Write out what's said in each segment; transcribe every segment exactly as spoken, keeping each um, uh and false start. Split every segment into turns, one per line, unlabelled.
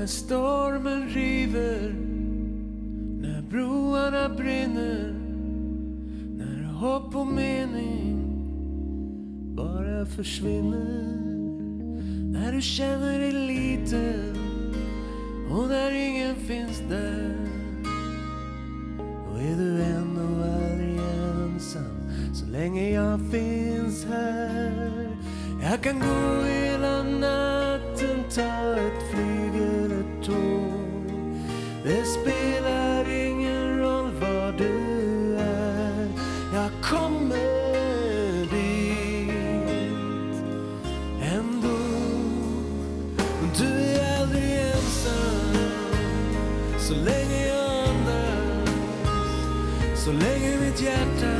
stormen river, när broarna brinner, när hopp och mening bara försvinner, när du känner dig liten och när ingen finns där, då är du ändå aldrig ensam så länge jag finns här. Jag kan gå hela natten, ta ett flyg eller tåg, det spelar ingen roll var du är, jag kommer dit ändå. Du är aldrig ensam så länge jag andas, så länge mitt hjärta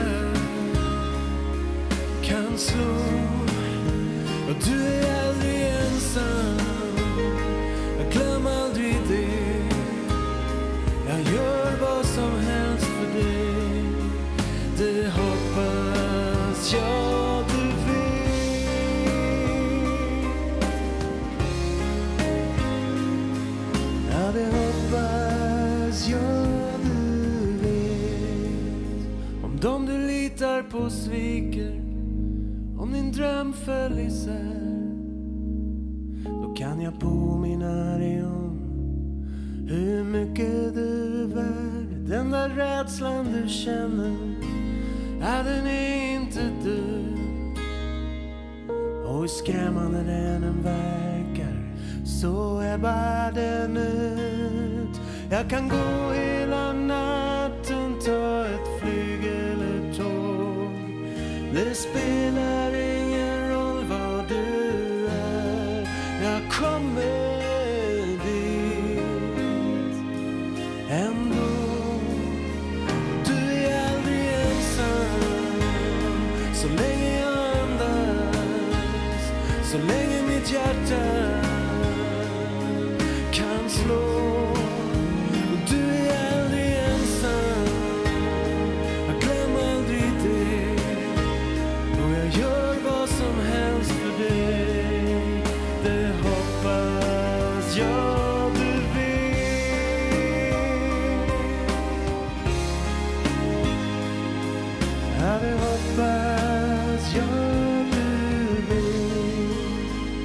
kan slå. Och du är aldrig ensam, jag glömmer aldrig det, jag gör vad som helst för dig, det hoppas jag du vet. Ja, det hoppas jag du vet. Om de du litar på sviker, om din dröm föll isär, då kan jag påminna dig om hur mycket du är värd. Den där rädslan du känner, ja, den är inte död. Och hur skrämmande den än verkar, så är bara den ut. Jag kan gå hela natten, ta ett flyg eller tåg, det spelar ingen roll var du är, jag kommer dit ändå. Du är aldrig ensam så länge jag andas, så länge mitt hjärta kan slå. Du är aldrig ensam, jag glömmer aldrig det, jag gör vad som helst för dig, det hoppas jag du vet. Ja, det hoppas jag du vet.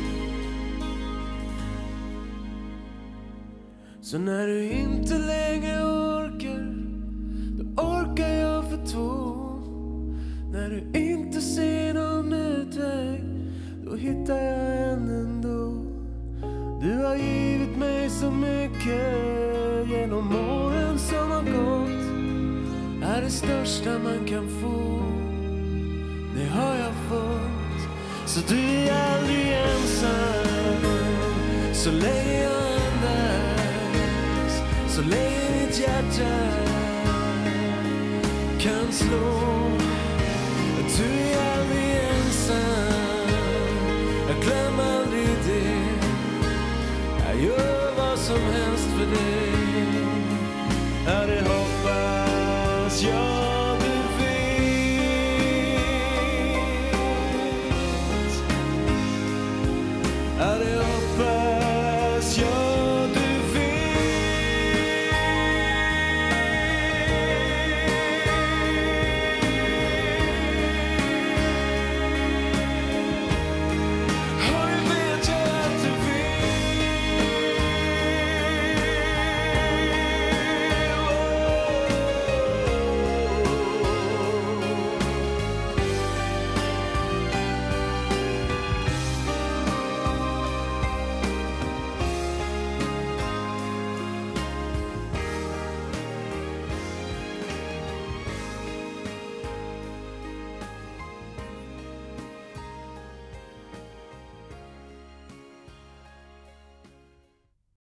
Så när du inte längre orkar, då orkar jag för två. När du inte ser någon utväg, då hittar jag en ändå. Du har givit mig så mycket genom åren som har gått, är det största man kan få, det har jag fått. Så du är aldrig ensam så länge jag andas, så länge mitt hjärta kan slå. Du är aldrig ensam, jag glömmer aldrig det, jag gör vad som helst för dig, ja, det hoppas jag.